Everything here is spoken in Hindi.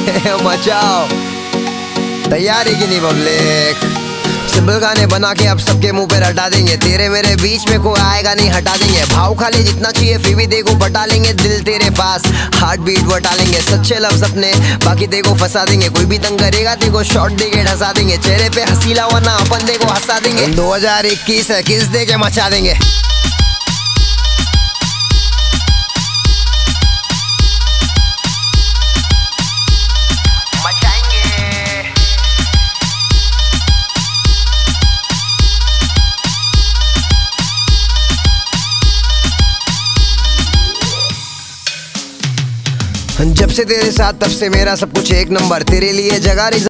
मचाओ, तैयारी की नहीं पब्लिक। सिंपल गाने बना के अब सबके मुंह पे हटा देंगे, तेरे मेरे बीच में कोई आएगा नहीं, हटा देंगे। भाव खा ले जितना चाहिए फिर भी देखो बटा लेंगे, दिल तेरे पास हार्ट बीट बटा लेंगे। सच्चे लफ्ज अपने बाकी देखो फंसा देंगे, कोई भी तंग करेगा देखो शॉर्ट देके ढसा देंगे। चेहरे पे हसीला वरना अपन देखो हंसा देंगे। 2021 है किस दे के मचा देंगे। जब से तेरे साथ तब से मेरा सब कुछ एक नंबर, तेरे लिए जगह